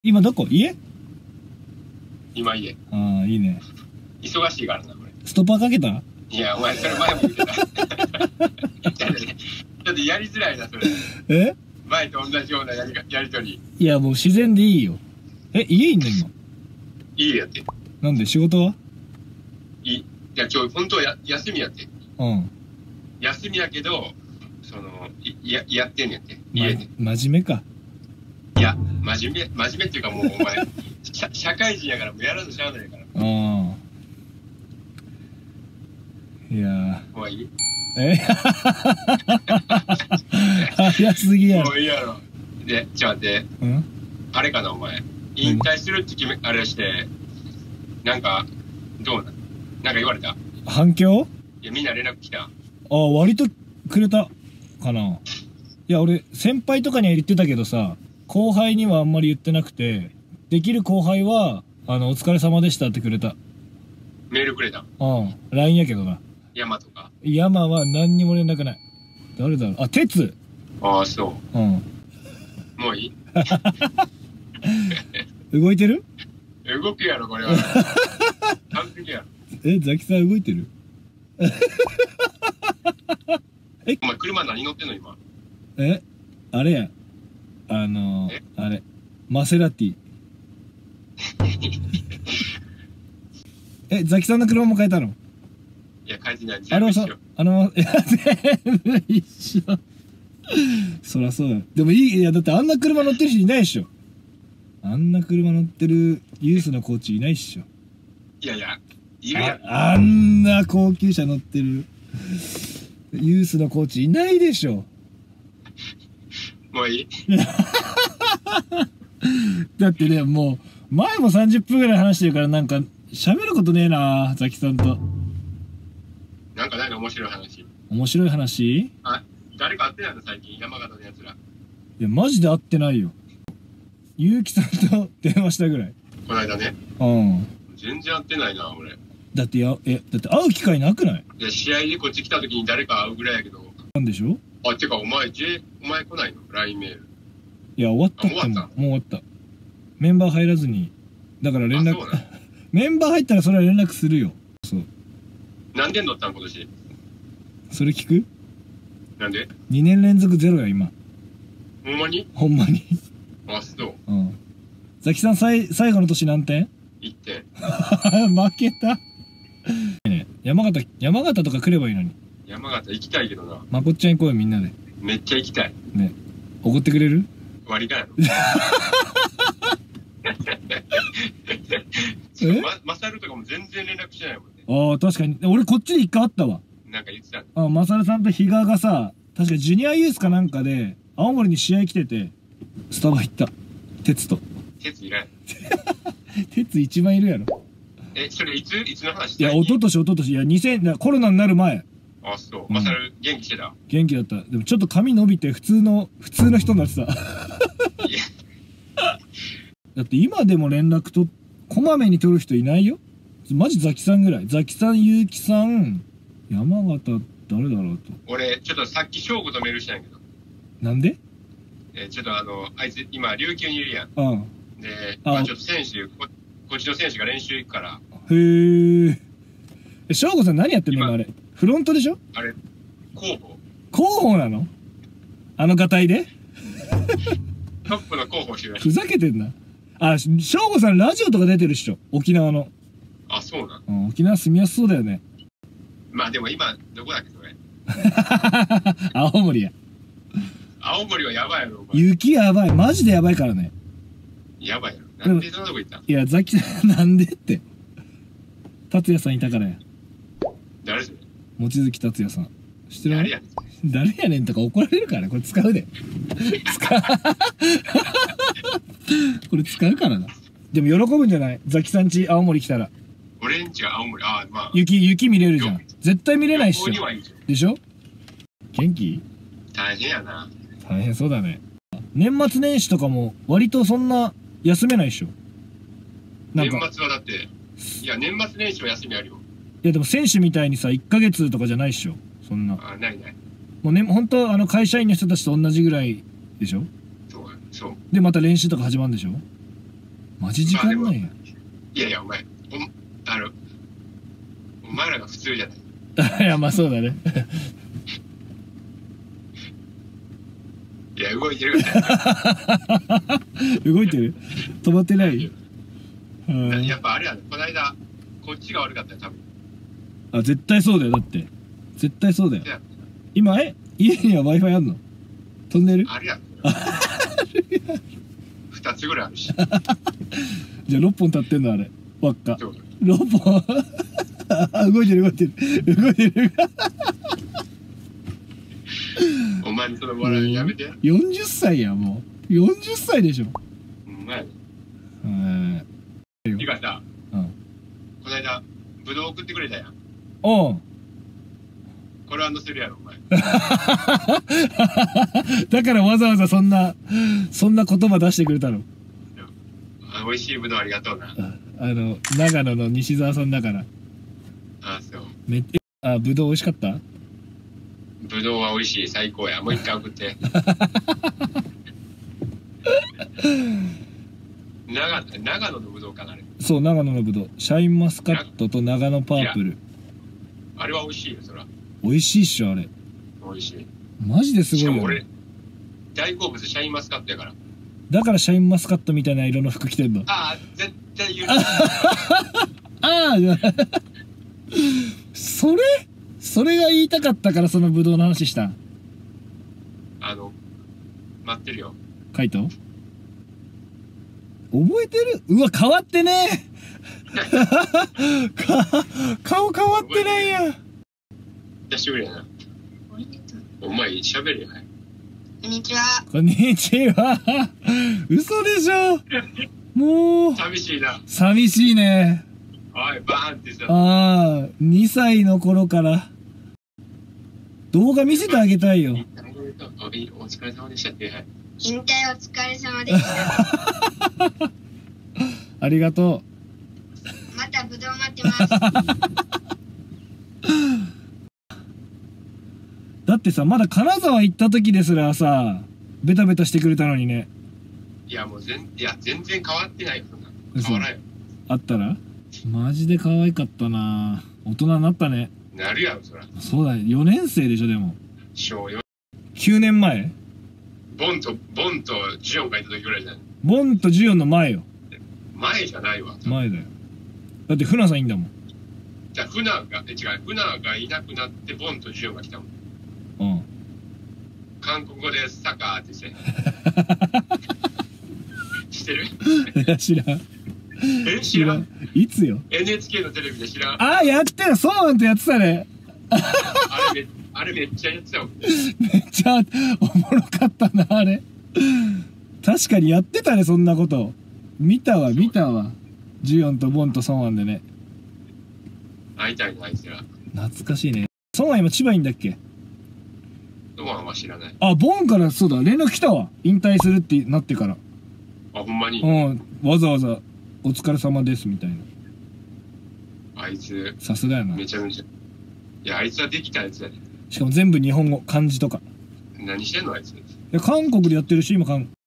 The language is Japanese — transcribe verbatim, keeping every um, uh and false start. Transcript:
今どこ？家？ 今家。 ああ、いいね。 忙しいからな、これ。 ストッパーかけた？ いや、お前、それ前も言ってた。ちょっとやりづらいな、それ。 え？ 前と同じようなやりがやりとり。 いや、もう自然でいいよ。え、家いんの今？ いいやって。 なんで仕事は？ いい。いや、今日、本当はや休みやって。 うん。 休みやけど、その、いや、やってんねんって。家で。 ま、真面目か。 いや、真面目、真面目っていうかもう、お前、社社会人やからもうやらずしゃあないから。 ああ。いやー。 もういい？ え早すぎやろ。 もういいやろ。で、ちょっと待って。 うん？ あれかな、お前。引退するって決め、あれして、なんか、どうなん？なんか言われた？ 反響？ いや、みんな連絡来た？ ああ、割とくれたかな。いや、俺、先輩とかには言ってたけどさ、後輩にはあんまり言ってなくて、できる後輩は、あの、お疲れ様でしたってくれた。 メールくれた？ うん。ライン やけどな。 山とか。 山は何にも連絡ない。誰だろう。あ、鉄。 ああ、そうん。 う。もういい？ 動いてる？ 動くやろ、これは。完璧やろ。 え、ザキさん動いてる？ え、お前車何乗ってんの今？ え、あれや。あのー、あれ。マセラティ。え、ザキさんの車も変えたの？ いや、変えてない。 あのさ全部一緒。、 あの、いや、全部一緒。そらそうだ。でもいい、いや、だってあんな車乗ってる人いないでしょ。あんな車乗ってるユースのコーチいないっしょ。 いやいや、いるやん。 あ、あんな高級車乗ってるユースのコーチいないでしょ。 もういい？ だってね、もう、前もさんじゅっぷんぐらい話してるからなんか、喋ることねえな、ザキさんと。 なんかないの面白い話。 面白い話？ あ、誰か会ってないの最近、山形のやつら。 いや、マジで会ってないよ。ゆうきさんと電話したぐらい。 この間ね。 うん。 全然会ってないな、俺。 だってや、え、だって会う機会なくない？ いや、試合でこっち来た時に誰か会うぐらいやけど。 なんでしょ？ あ、てか、お前、J、お前来ないの ?ライン メール。 いや、終わったってもう。もう終わった。メンバー入らずに。だから連絡、メンバー入ったらそれは連絡するよ。そう。 何年乗ったん今年？ それ聞く？ なんで？ に 年連続ゼロや、今。 ほんまに？ ほんまに。 あ、そう。 うん。ザキさん、さい最後の年何点？ いってん。 負けた。ね、山形、山形とか来ればいいのに。 山形行きたいけどな。まこっちゃん行こうよ、みんなで。 めっちゃ行きたい。 ね。おごってくれる？ 割り勘やろ。 え？ ま、マサルとかも全然連絡してないもんね。 ああ、確かに。俺こっちで一回会ったわ。 なんか言ってた。 あ、マサルさんと比嘉がさ、確かジュニアユースかなんかで、青森に試合来てて、スタバ行った。鉄と。 鉄いらん。 鉄一番いるやろ。 え、それいついつの話？ いや、一昨年、一昨年。いや、にせん、コロナになる前。 あ、そう。マサル元気してた？ 元気だった。でもちょっと髪伸びて普通の、普通の人になってた。だって今でも連絡と、こまめに取る人いないよ。マジザキさんぐらい。ザキさん、ゆうきさん、山形、誰だろうと。 俺、ちょっとさっき翔吾とメールしたんやけど。 なんで？ え、ちょっとあの、あいつ今、琉球にいるやん。 うん。 で、 あまあちょっと選手、こ、こっちの選手が練習行くから。 へー。え、翔吾さん何やってんの今あれ。フロントでしょ？ あれ、候補広報なの？あのガタイでトップの候補してるらしい。 ふざけてんな。あ、翔吾さんラジオとか出てるっしょ。沖縄の。 あ、そうなん。 うん、沖縄住みやすそうだよね。 まあでも今、どこだっけ、それ。 青森や。 青森はやばいやろ、お前。 雪やばい。マジでやばいからね。 やばいやろ。なんでそんなとこ行ったん？ いや、ザキさん、なんでって。達也さんいたからや。 誰それ？ 望月達也さん。知ってる？ 誰やねん。 誰やねんとか怒られるからね。これ使うで。使う。これ使うからな。でも喜ぶんじゃない？ザキさんち青森来たら。 俺んちが青森、ああ、まあ。 雪、雪見れるじゃん。絶対見れないっしょ。 旅行にはいいじゃん。 でしょ？元気？ 大変やな。 大変そうだね。年末年始とかも割とそんな休めないっしょ。なんか年末はだって、いや、年末年始は休みあるよ。 いやでも選手みたいにさ、いっかげつとかじゃないっしょ。そんな。 あ、ないない。 もうね、本当あの会社員の人たちと同じぐらいでしょ？ そう、そう。 で、また練習とか始まるんでしょ？ マジ時間ないや。 いやいや、お前、お、あの、お前らが普通じゃない。 いや、まあそうだね。 いや、動いてるみたいな。 動いてる？止まってない？うん。 やっぱあれやね、この間、こっちが悪かったよ、多分。 あ、絶対そうだよ、だって。絶対そうだよ。 いや今、え家には Wi-Fi あんの？飛んでる？ あるやん。二つぐらいあるし。 じゃあろっぽん立ってんのあれ。輪っか。 そうろっぽん。あ、動いてる動いてる。動いてる。 お前にその笑いやめて。 よんじゅっさいや、もう。よんじゅっさいでしょ。 うまい。 うん。 てかさ、 うん。 この間、ぶどう送ってくれたやん。 おう。 これは載せるやろ、お前。 だからわざわざそんな、そんな言葉出してくれたの。 あ、美味しいぶどうありがとうな。 あの、長野の西澤さんだから。 あ、そう。 めっちゃ、あ、ぶどう美味しかった？ ぶどうは美味しい、最高や。もう一回送って。長長野のぶどうかな、あれ。 そう、長野のぶどう。シャインマスカットと長野パープル。 あれは美味しいよ、そら。 美味しいっしょ、あれ。 美味しい。 マジですごいよ、ね。 しかも俺、大好物シャインマスカットやから。 だからシャインマスカットみたいな色の服着てんの。 ああ、絶対言う。 ああ、じゃあ、それそれが言いたかったからそのぶどうの話したん。 あの、待ってるよ。 カイト覚えてる？うわ、変わってねえか顔変わってないやん。 久しぶりやな。お前喋るやない。こんにちは。 こんにちは。嘘でしょ。もう寂しいな。 寂しいね。 おい、バーンってさ。 ああ、にさいの頃から動画見せてあげたいよ。 お疲れ様でしたって。 引退お疲れ様でした。 ありがとう。またぶどう待ってます。 だってさ、まだ金沢行った時ですらさ、ベタベタしてくれたのにね。 いや、もう全、いや、全然変わってないよ、そんな。変わらんよ。 あったらマジで可愛かったな。大人になったね。 なるやろ、そら。 そうだよ、よねん生でしょ、でも。 小よん。 きゅうねんまえ？ ボンと、ボンとジオンがいた時ぐらいじゃない。 ボンとジオンの前よ。 前じゃないわ。 前だよ。だって船さんいいんだもん。 じゃあ、船が、え、違う、船がいなくなって、ボンとジオンが来たもん。 うん。 韓国語でサッカーってして。知ってる？ いや、知らん。 え、知らん。 いつよ？ エヌエイチケー のテレビで知らん。 ああ、やってた、そうなんてやってたね。 あれめ、あれめっちゃやってたもん。 めっちゃおもろかったな、あれ。確かにやってたね、そんなこと。見たわ、見たわ。ジュヨンとボンとソンアンでね。 会いたいな、あいつら。 懐かしいね。ソンアン今千葉いんだっけ？ ソンアンは知らない。 あ、ボンからそうだ、連絡来たわ。引退するってなってから。 あ、ほんまに？ うん、わざわざお疲れ様ですみたいな。 あいつ、 さすがやな。 めちゃめちゃ。いや、あいつはできたやつやで。 しかも全部日本語、漢字とか。 何してんの、あいつ。 いや、韓国でやってるし、今韓